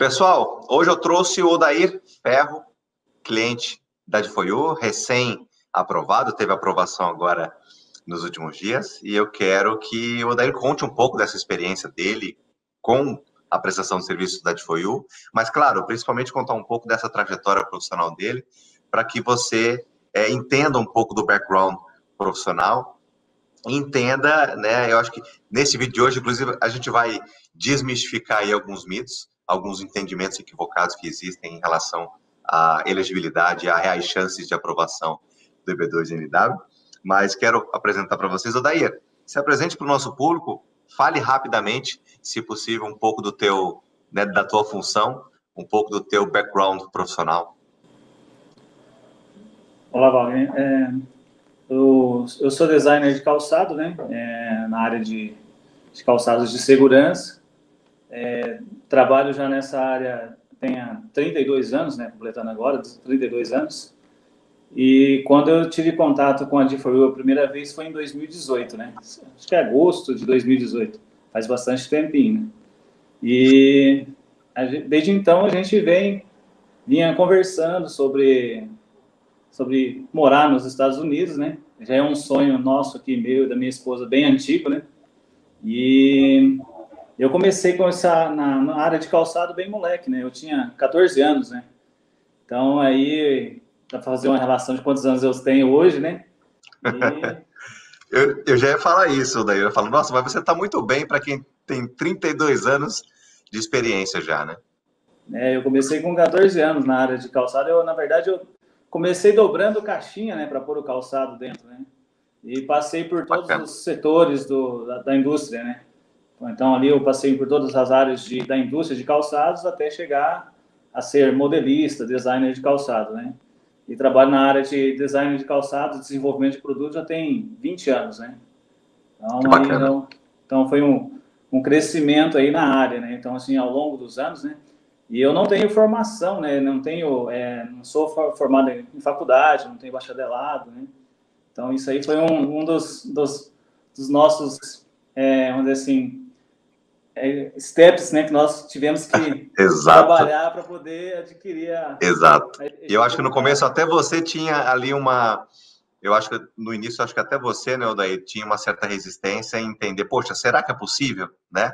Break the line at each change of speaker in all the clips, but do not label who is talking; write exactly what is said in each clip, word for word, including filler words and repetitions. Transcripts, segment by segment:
Pessoal, hoje eu trouxe o Odair Ferro, cliente da D quatro U, recém-aprovado, teve aprovação agora nos últimos dias, e eu quero que o Odair conte um pouco dessa experiência dele com a prestação de serviços da D quatro U, mas, claro, principalmente contar um pouco dessa trajetória profissional dele, para que você é, entenda um pouco do background profissional, entenda, né, eu acho que nesse vídeo de hoje, inclusive, a gente vai desmistificar aí alguns mitos, alguns entendimentos equivocados que existem em relação à elegibilidade e a reais chances de aprovação do I B dois N W, mas quero apresentar para vocês, Odair, se apresente para o nosso público, fale rapidamente, se possível, um pouco do teu, né, da tua função, um pouco do teu background profissional.
Olá, Wagner. É, eu, eu sou designer de calçado, né, é, na área de, de calçados de segurança. É, trabalho já nessa área tem há trinta e dois anos, né, completando agora, trinta e dois anos. E quando eu tive contato com a D quatro U a primeira vez foi em dois mil e dezoito, né? Acho que é agosto de dois mil e dezoito. Faz bastante tempinho, né? E a gente, desde então a gente vem vinha conversando sobre sobre morar nos Estados Unidos, né? Já é um sonho nosso aqui, meu e da minha esposa, bem antigo, né? E eu comecei com essa na, na área de calçado bem moleque, né? Eu tinha quatorze anos, né? Então aí para fazer uma relação de quantos anos eu tenho hoje, né?
E... eu, eu já ia falar isso, daí eu falo, nossa, mas você está muito bem para quem tem trinta e dois anos de experiência já, né?
É, eu comecei com quatorze anos na área de calçado. Eu, na verdade, eu comecei dobrando caixinha, né, para pôr o calçado dentro, né? E passei por todos Bacana. os setores do, da, da indústria, né? Então ali eu passei por todas as áreas de, da indústria de calçados até chegar a ser modelista, designer de calçado, né? E trabalho na área de design de calçado, desenvolvimento de produtos já tem vinte anos, né? Então, aí, eu, então foi um, um crescimento aí na área, né? Então, assim, ao longo dos anos, né? E eu não tenho formação, né? Não tenho, é, não sou formado em faculdade, não tenho bacharelado, né? Então, isso aí foi um, um dos, dos, dos nossos, é, vamos dizer assim, é, steps, né, que nós tivemos que trabalhar para poder adquirir a...
Exato. E eu acho que no começo até você tinha ali uma... Eu acho que no início, acho que até você, né, Odair, tinha uma certa resistência em entender, poxa, será que é possível, né?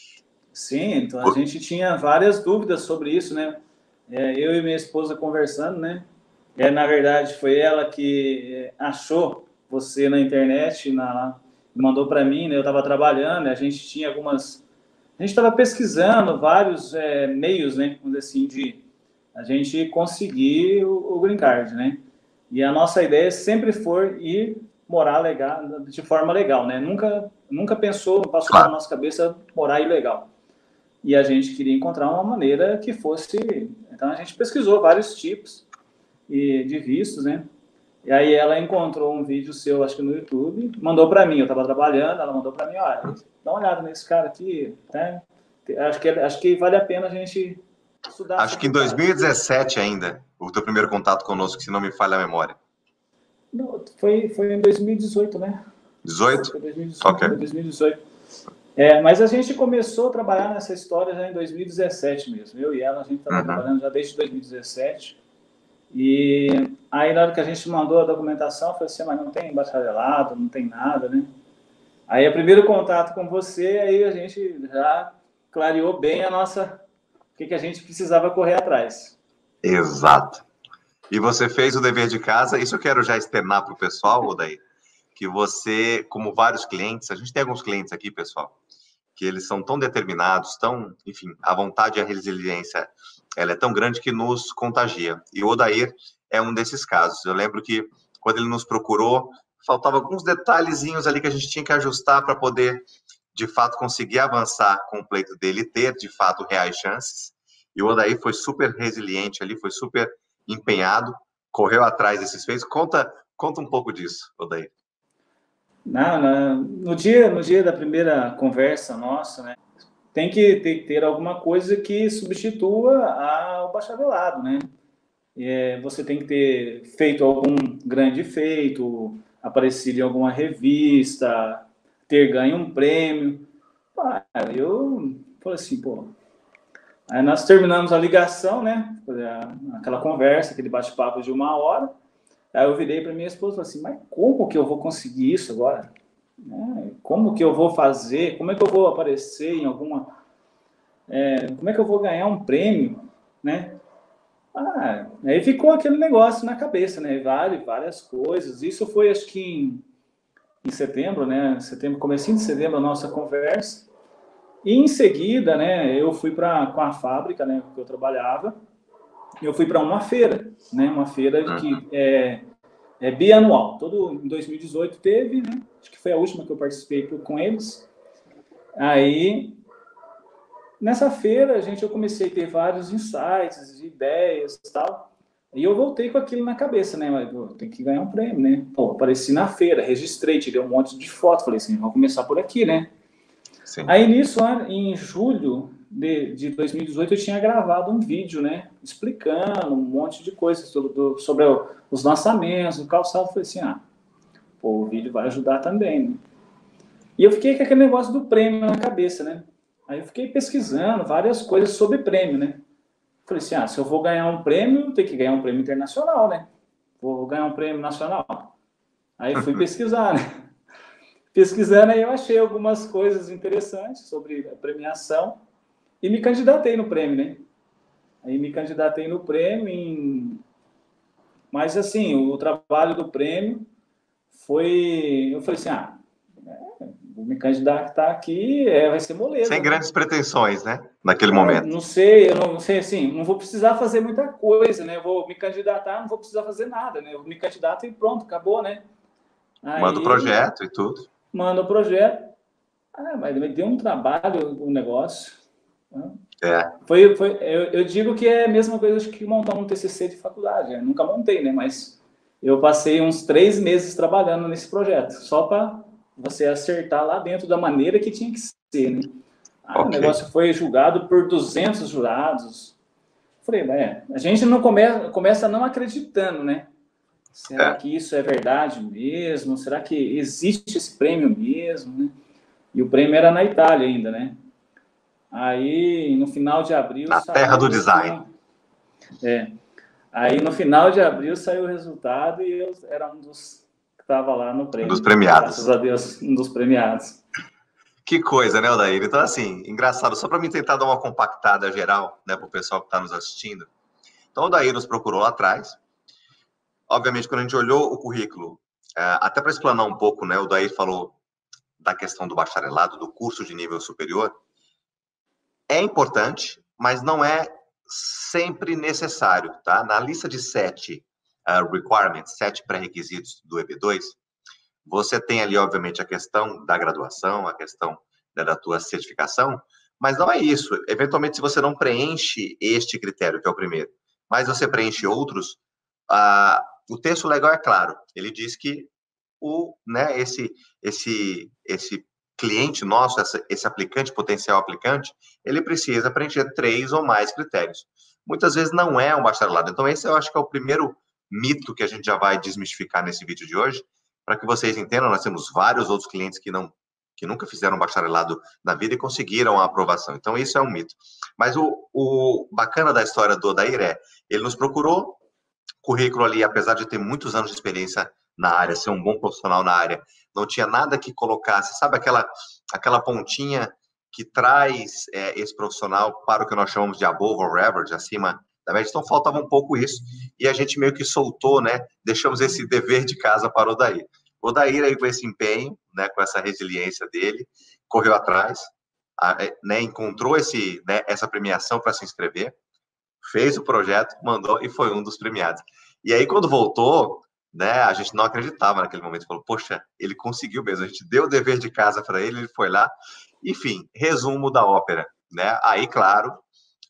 Sim, então a gente tinha várias dúvidas sobre isso, né? É, eu e minha esposa conversando, né? É, na verdade, foi ela que achou você na internet, na, mandou para mim, né? Eu estava trabalhando, a gente tinha algumas... A gente estava pesquisando vários é, meios, né? Vamos dizer assim, de a gente conseguir o, o green card, né? E a nossa ideia sempre foi ir morar legal, de forma legal, né? Nunca, nunca pensou, passou claro. pela nossa cabeça morar ilegal. E a gente queria encontrar uma maneira que fosse... Então, a gente pesquisou vários tipos de vistos, né? E aí ela encontrou um vídeo seu, acho que no YouTube, mandou para mim, eu estava trabalhando, ela mandou para mim, olha, dá uma olhada nesse cara aqui, né? Acho que, acho que vale a pena a gente estudar.
Acho que em dois mil e dezessete ainda, o teu primeiro contato conosco, se não me falha a memória.
Não, foi, foi em dois mil e dezoito, né?
dezoito?
Foi dois mil e dezoito,
Ok.
Foi dois mil e dezoito. É, mas a gente começou a trabalhar nessa história já em dois mil e dezessete mesmo. Eu e ela, a gente estava uhum. trabalhando já desde dois mil e dezessete. E aí, na hora que a gente mandou a documentação, eu falei assim, mas não tem bacharelado, não tem nada, né? Aí, o primeiro contato com você, aí a gente já clareou bem a nossa... o que, que a gente precisava correr atrás.
Exato. E você fez o dever de casa, isso eu quero já externar para o pessoal, Odair, que você, como vários clientes, a gente tem alguns clientes aqui, pessoal, que eles são tão determinados, tão, enfim, a vontade e a resiliência, ela é tão grande que nos contagia. E o Odair é um desses casos. Eu lembro que quando ele nos procurou, faltava alguns detalhezinhos ali que a gente tinha que ajustar para poder, de fato, conseguir avançar com o pleito dele e ter, de fato, reais chances. E o Odair foi super resiliente ali, foi super empenhado, correu atrás desses feitos. Conta, conta um pouco disso, Odair.
Não, não, no dia, no dia da primeira conversa nossa, né, tem que ter, ter alguma coisa que substitua ao bacharelado, né? É, você tem que ter feito algum grande feito, aparecido em alguma revista, ter ganho um prêmio. Ah, eu falei assim, pô, Aí nós terminamos a ligação, né? Aquela conversa, aquele bate-papo de uma hora. Aí eu virei para minha esposa e falei assim, mas como que eu vou conseguir isso agora? Como que eu vou fazer? Como é que eu vou aparecer em alguma... É, como é que eu vou ganhar um prêmio, né? Ah, aí ficou aquele negócio na cabeça, né? Várias, várias coisas. Isso foi, acho que em, em setembro, né? Setembro, comecinho de setembro, a nossa conversa. E em seguida, né? Eu fui para com a fábrica, né? Que eu trabalhava. Eu fui para uma feira, né? Uma feira que é, é bianual. Todo em dois mil e dezoito teve, né? Acho que foi a última que eu participei com eles. Aí nessa feira, a gente, eu comecei a ter vários insights, ideias e tal. E eu voltei com aquilo na cabeça, né? Mas, pô, tem que ganhar um prêmio, né? Pô, apareci na feira, registrei, tirei um monte de foto. Falei assim, vamos começar por aqui, né? Sim. Aí nisso, em julho de, de dois mil e dezoito, eu tinha gravado um vídeo, né? Explicando um monte de coisas sobre, do, sobre os lançamentos, o calçado. Falei assim, ah, pô, o vídeo vai ajudar também, né? E eu fiquei com aquele negócio do prêmio na cabeça, né? Aí eu fiquei pesquisando várias coisas sobre prêmio, né? Falei assim, ah, se eu vou ganhar um prêmio, tem que ganhar um prêmio internacional, né? Vou ganhar um prêmio nacional. Aí fui pesquisar, né? Pesquisando, aí eu achei algumas coisas interessantes sobre a premiação e me candidatei no prêmio, né? Aí me candidatei no prêmio, em... mas assim, o trabalho do prêmio foi... Eu falei assim, ah, vou me candidatar aqui, é, vai ser moleza.
Sem
né?
grandes pretensões, né? Naquele
é,
momento.
Não sei, eu não sei, assim, não vou precisar fazer muita coisa, né? Eu vou me candidatar, não vou precisar fazer nada, né? Eu me candidato e pronto, acabou, né?
Aí, manda o projeto e tudo.
Manda o projeto. Ah, mas me deu um trabalho o negócio.
É.
Foi, foi, eu, eu digo que é a mesma coisa que montar um T C C de faculdade. Eu nunca montei, né? Mas eu passei uns três meses trabalhando nesse projeto, só para você acertar lá dentro da maneira que tinha que ser, né? Ah, okay. O negócio foi julgado por duzentos jurados. Falei, é, a gente não come, começa não acreditando, né? Será é. que isso é verdade mesmo? Será que existe esse prêmio mesmo, né? E o prêmio era na Itália ainda, né? Aí, no final de abril...
Na terra do design.
Que, é. Aí, no final de abril, saiu o resultado e eu era um dos que estava lá no prêmio.
Um dos premiados.
Graças a Deus, um dos premiados.
Que coisa, né, Odair? Então, assim, engraçado, só para mim tentar dar uma compactada geral, né, para o pessoal que está nos assistindo. Então, o Odair nos procurou lá atrás. Obviamente, quando a gente olhou o currículo, até para explanar um pouco, né, o Odair falou da questão do bacharelado, do curso de nível superior. É importante, mas não é sempre necessário, tá? Na lista de sete uh, requirements, sete pré-requisitos do E B dois, você tem ali, obviamente, a questão da graduação, a questão né, da tua certificação, mas não é isso. Eventualmente, se você não preenche este critério, que é o primeiro, mas você preenche outros, uh, o texto legal é claro. Ele diz que o, né, esse, esse, esse cliente nosso, esse, esse aplicante, potencial aplicante, ele precisa preencher três ou mais critérios. Muitas vezes não é um bacharelado. Então, esse eu acho que é o primeiro mito que a gente já vai desmistificar nesse vídeo de hoje, para que vocês entendam, nós temos vários outros clientes que, não, que nunca fizeram bacharelado na vida e conseguiram a aprovação. Então, isso é um mito. Mas o, o bacana da história do Odair é, ele nos procurou, currículo ali, apesar de ter muitos anos de experiência na área, ser um bom profissional na área, não tinha nada que colocasse, sabe aquela, aquela pontinha que traz é, esse profissional para o que nós chamamos de above or average, acima da média, então faltava um pouco isso, e a gente meio que soltou, né, deixamos esse dever de casa para o Odair. O Odair aí com esse empenho, né, com essa resiliência dele, correu atrás, a, né, encontrou esse, né, essa premiação para se inscrever, fez o projeto, mandou e foi um dos premiados. E aí quando voltou, né, a gente não acreditava naquele momento, falou, poxa, ele conseguiu mesmo, a gente deu o dever de casa para ele, ele foi lá, enfim, resumo da ópera, né, aí, claro,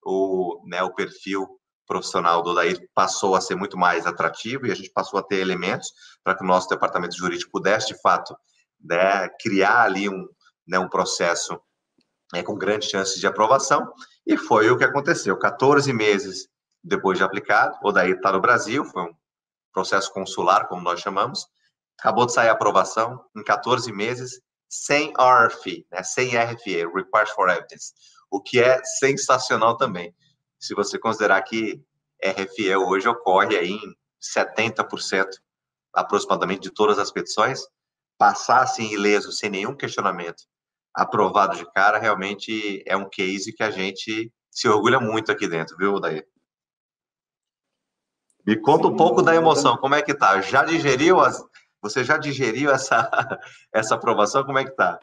o, né, o perfil profissional do Odair passou a ser muito mais atrativo e a gente passou a ter elementos para que o nosso departamento jurídico pudesse, de fato, né, criar ali um, né, um processo né, com grandes chances de aprovação, e foi o que aconteceu, quatorze meses depois de aplicado, o Odair está no Brasil, foi um processo consular, como nós chamamos, acabou de sair a aprovação, em quatorze meses, sem R F E, né, sem R F E, Request for Evidence. o que é sensacional também. Se você considerar que R F E hoje ocorre aí em setenta por cento aproximadamente de todas as petições, passar assim ileso, sem nenhum questionamento, aprovado de cara, realmente é um case que a gente se orgulha muito aqui dentro, viu, Daí? Me conta
Sim,
um pouco da
eu, eu
emoção,
também.
como é que tá? Já digeriu as... Você já digeriu essa, essa aprovação? Como é que tá?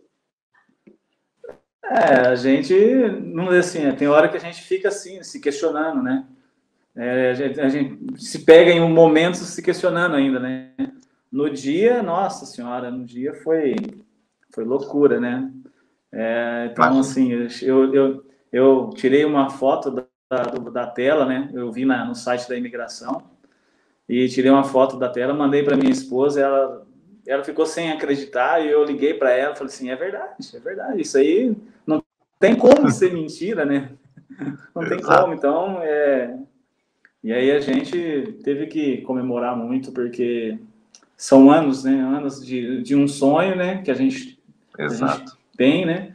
É, a gente, não assim, tem hora que a gente fica assim, se questionando, né? É, a, gente, a gente se pega em um momento se questionando ainda, né? No dia, nossa senhora, no dia foi, foi loucura, né? É, então,
Imagina.
assim, eu, eu, eu tirei uma foto da, da, da tela, né? Eu vi na, no site da imigração e tirei uma foto da tela, mandei para minha esposa, ela, ela ficou sem acreditar e eu liguei para ela, falei assim, é verdade, é verdade, isso aí não tem como ser mentira, né? Não tem como,
Exato.
então, é... E aí a gente teve que comemorar muito, porque são anos, né? Anos de, de um sonho, né? Que a gente, a gente
Exato.
tem, né?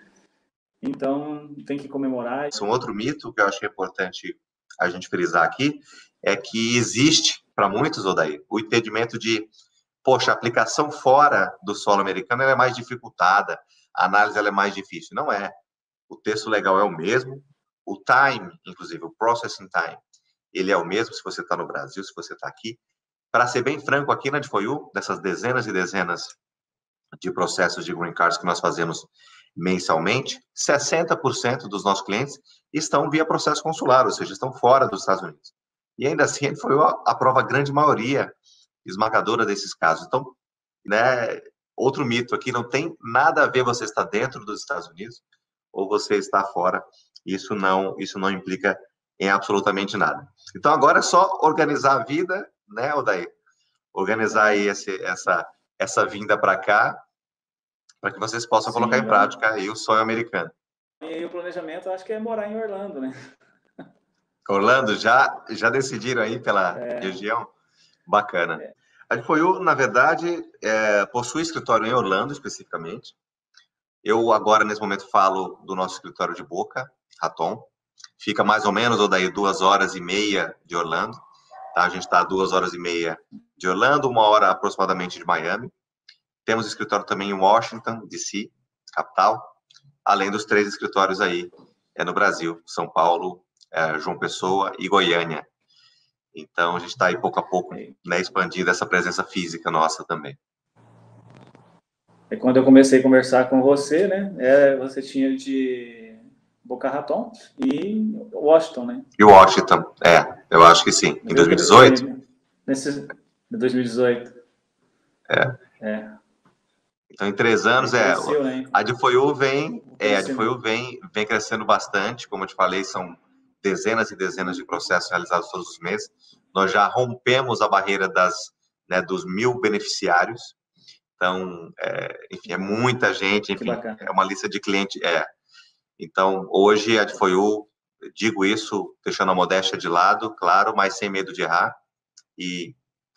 Então tem que comemorar.
Um outro mito que eu acho que é importante a gente frisar aqui é que existe, para muitos, Odair, o entendimento de, poxa, a aplicação fora do solo americano ela é mais dificultada, a análise ela é mais difícil. Não é. O texto legal é o mesmo, o time, inclusive, o processing time, ele é o mesmo se você está no Brasil, se você está aqui. Para ser bem franco, aqui na D F O I U, dessas dezenas e dezenas de processos de green cards que nós fazemos mensalmente, sessenta por cento dos nossos clientes estão via processo consular, ou seja, estão fora dos Estados Unidos. E ainda assim, ele foi a prova grande maioria esmagadora desses casos. Então, né, outro mito aqui, não tem nada a ver você estar dentro dos Estados Unidos ou você estar fora. Isso não, isso não implica em absolutamente nada. Então, agora é só organizar a vida, né, Odair? Organizar aí esse, essa, essa vinda para cá, para que vocês possam colocar
Sim,
em
vamos.
prática aí o sonho americano.
E aí o planejamento, eu acho que é morar em Orlando, né?
Orlando, já, já decidiram aí pela
É,
região? Bacana.
é,
A D F O I U, na verdade, é, possui escritório em Orlando, especificamente. Eu agora, nesse momento, falo do nosso escritório de Boca Raton. Fica mais ou menos, ou daí, duas horas e meia de Orlando. Tá? A gente está a duas horas e meia de Orlando, uma hora aproximadamente de Miami. Temos escritório também em Washington, D C, capital, além dos três escritórios aí é no Brasil, São Paulo, é, João Pessoa e Goiânia. Então, a gente está aí pouco a pouco,
é.
né, expandindo essa presença física nossa também.
E quando eu comecei a conversar com você, né? É, você tinha de Boca Raton e Washington, né?
E Washington, é, eu acho que sim. Em
Viu que ele
dois mil e dezoito?
foi nesse dois mil e dezoito.
É.
É.
Então, em três
Aí
anos, é,
cresceu, né?
a D F O I U vem,
O
é, a D F O I U
crescimento.
vem, vem crescendo bastante, como eu te falei, são dezenas e dezenas de processos realizados todos os meses. Nós já rompemos a barreira das, né, dos mil beneficiários. Então, é, enfim, é muita gente,
Que
enfim,
bacana.
é uma lista de clientes. É. Então, hoje a D F O I U, digo isso, deixando a modéstia de lado, claro, mas sem medo de errar. E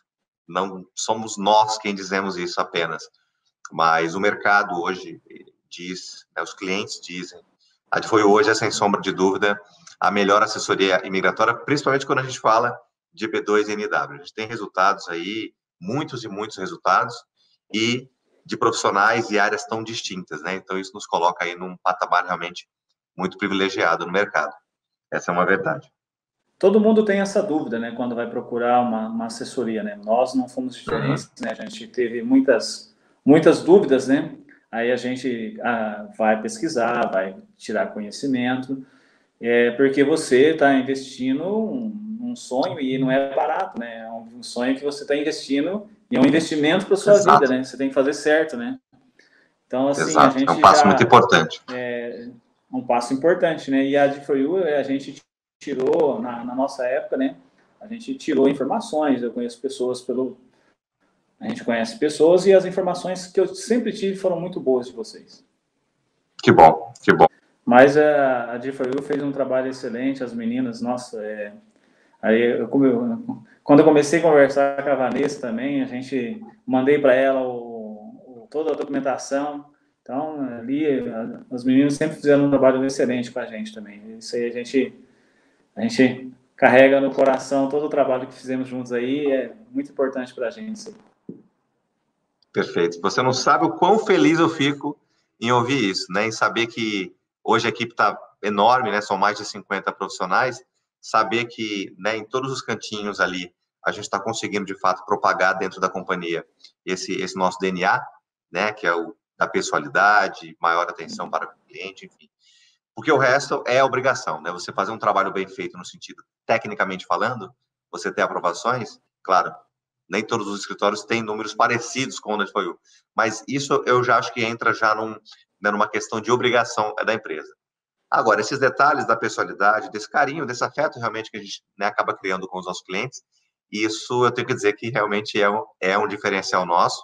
não somos nós quem dizemos isso apenas. Mas o mercado hoje diz, né, os clientes dizem, a D F O I U hoje é, sem sombra de dúvida, a melhor assessoria imigratória, principalmente quando a gente fala de B dois e N W. A gente tem resultados aí, muitos e muitos resultados, e de profissionais e áreas tão distintas, né? Então, isso nos coloca aí num patamar realmente muito privilegiado no mercado. Essa é uma verdade.
Todo mundo tem essa dúvida, né? Quando vai procurar uma, uma assessoria, né? Nós não fomos
Uhum.
diferentes, né? A gente teve muitas, muitas dúvidas, né? Aí a gente ah, vai pesquisar, vai tirar conhecimento, é porque você está investindo um, um sonho e não é barato, né? É um sonho que você está investindo e é um investimento para sua vida,
Exato,
né? Você tem que fazer certo, né? Então, assim, a
exato. É um
gente
passo muito
já
importante.
é um passo importante, né? E a D F O I U, a gente tirou, na, na nossa época, né? A gente tirou informações, eu conheço pessoas pelo... A gente conhece pessoas e as informações que eu sempre tive foram muito boas de vocês.
Que bom, que bom.
Mas a, a D F O I U fez um trabalho excelente, as meninas, nossa, é... Aí, eu, como eu, quando eu comecei a conversar com a Vanessa também, a gente mandei para ela o, o, toda a documentação. Então, ali, os meninos sempre fizeram um trabalho excelente com a gente também. Isso aí a gente, a gente carrega no coração todo o trabalho que fizemos juntos aí, é muito importante para a gente. Isso.
Perfeito. Você não sabe o quão feliz eu fico em ouvir isso, né? Em saber que hoje a equipe está enorme, né? São mais de cinquenta profissionais. Saber que, né, em todos os cantinhos ali, a gente está conseguindo, de fato, propagar dentro da companhia esse, esse nosso D N A, né? Que é o da pessoalidade, maior atenção para o cliente, enfim. Porque o resto é obrigação, né? Você fazer um trabalho bem feito no sentido, tecnicamente falando, você ter aprovações, claro, nem todos os escritórios têm números parecidos com o da Foi, mas isso eu já acho que entra já num, né, numa questão de obrigação da empresa. Agora, esses detalhes da pessoalidade, desse carinho, desse afeto realmente que a gente, né, acaba criando com os nossos clientes, isso eu tenho que dizer que realmente é um, é um diferencial nosso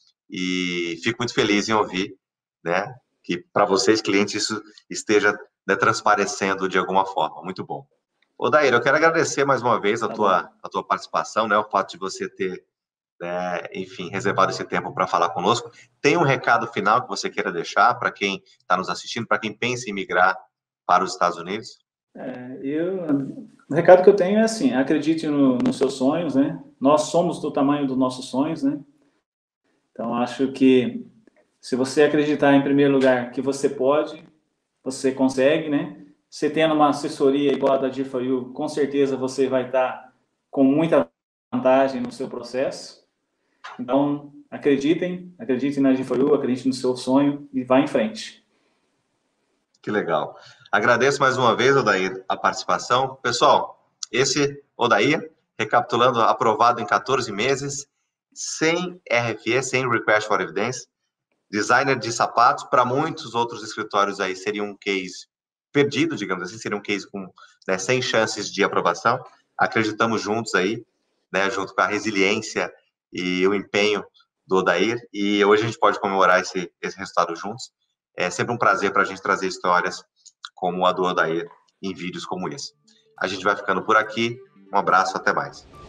e fico muito feliz em ouvir, né, que para vocês, clientes, isso esteja, né, transparecendo de alguma forma. Muito bom. Odair, eu quero agradecer mais uma vez a, tá tua, a tua participação, né, o fato de você ter, né, enfim, reservado esse tempo para falar conosco. Tem um recado final que você queira deixar para quem está nos assistindo, para quem pensa em migrar para os Estados Unidos?
É, eu, o recado que eu tenho é assim, acredite no, nos seus sonhos, né? Nós somos do tamanho dos nossos sonhos, né? Então, acho que se você acreditar, em primeiro lugar, que você pode, você consegue, né? Você tendo uma assessoria igual a da G quatro U, com certeza você vai estar com muita vantagem no seu processo. Então, acreditem, acreditem na G quatro U, acreditem no seu sonho e vá em frente.
Que legal. Agradeço mais uma vez, Odair, a participação. Pessoal, esse Odair, recapitulando, aprovado em quatorze meses, sem R F E, sem Request for Evidence, designer de sapatos, para muitos outros escritórios aí seria um case perdido, digamos assim, seria um case com, né, sem chances de aprovação. Acreditamos juntos aí, né, junto com a resiliência e o empenho do Odair, e hoje a gente pode comemorar esse, esse resultado juntos. É sempre um prazer para a gente trazer histórias como a do Odair em vídeos como esse. A gente vai ficando por aqui. Um abraço, até mais.